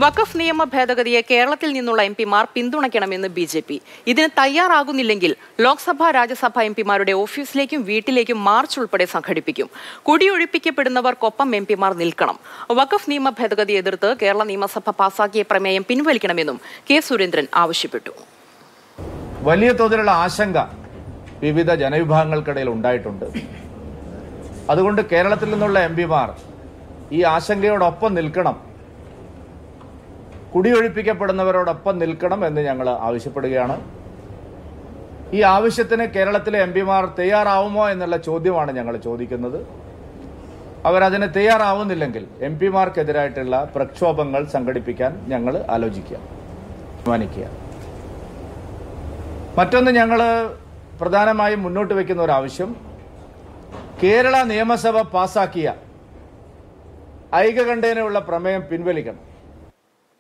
വഖഫ് നിയമ ഭേദഗതിയെ കേരളത്തിൽ നിന്നുള്ള എംപിമാർ പിന്തുണയ്ക്കണമെന്ന് ബിജെപി. ഇതിന് തയ്യാറാകുന്നില്ലെങ്കിൽ ലോക്സഭാ രാജ്യസഭാ എംപിമാരുടെ ഓഫീസിലേക്കും വീട്ടിലേക്കും മാർച്ച് ഉൾപ്പെടെ സംഘടിപ്പിക്കും. കുടിയൊഴിപ്പിക്കപ്പെടുന്നവർക്കൊപ്പം എംപിമാർ നിൽക്കണം. വഖഫ് നിയമ ഭേദഗതി എതിർത്ത് കേരള നിയമസഭ പാസാക്കിയ പ്രമേയം പിൻവലിക്കണമെന്നും കെ സുരേന്ദ്രൻ ആവശ്യപ്പെട്ടു. വലിയ തോതിലുള്ള ആശങ്ക വിവിധ ജനവിഭാഗങ്ങൾക്കിടയിൽ ഉണ്ടായിട്ടുണ്ട്. അതുകൊണ്ട് കേരളത്തിൽ നിന്നുള്ള എംപിമാർ ഈ ആശങ്കയോടൊപ്പം നിൽക്കണം, കുടിയൊഴിപ്പിക്കപ്പെടുന്നവരോടൊപ്പം നിൽക്കണം എന്ന് ഞങ്ങൾ ആവശ്യപ്പെടുകയാണ്. ഈ ആവശ്യത്തിന് കേരളത്തിലെ എംപിമാർ തയ്യാറാവുമോ എന്നുള്ള ചോദ്യമാണ് ഞങ്ങൾ ചോദിക്കുന്നത്. അവരതിന് തയ്യാറാവുന്നില്ലെങ്കിൽ എംപിമാർക്കെതിരായിട്ടുള്ള പ്രക്ഷോഭങ്ങൾ സംഘടിപ്പിക്കാൻ ഞങ്ങൾ തീരുമാനിക്കുക. മറ്റൊന്ന് ഞങ്ങൾ പ്രധാനമായും മുന്നോട്ട് വയ്ക്കുന്ന ഒരു ആവശ്യം, കേരള നിയമസഭ പാസാക്കിയ ഐകകണ്ഠേനയുള്ള പ്രമേയം പിൻവലിക്കണം.